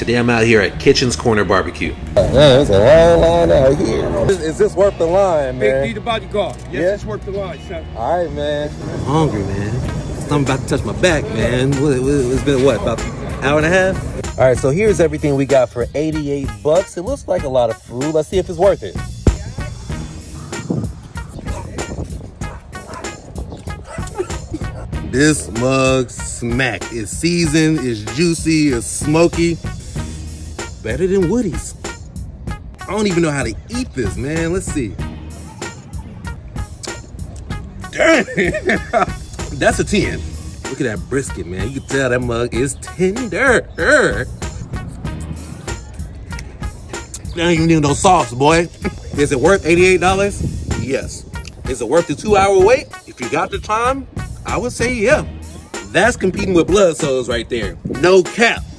Today I'm out here at Kitchen's Corner Barbecue. There's a long line out here. Is this worth the line, man? Need a bodyguard. Yes, it's worth the line, son. All right, man. I'm hungry, man. I'm about to touch my back, man. It's been what, about an hour and a half? All right, so here's everything we got for 88 bucks. It looks like a lot of food. Let's see if it's worth it. This mug smack. It's seasoned, it's juicy, it's smoky. Better than Woody's. I don't even know how to eat this, man. Let's see. Dang. That's a 10. Look at that brisket, man. You can tell that mug is tender. They don't even need no sauce, boy. Is it worth $88? Yes. Is it worth the 2-hour wait? If you got the time, I would say yeah. That's competing with blood souls right there. No cap.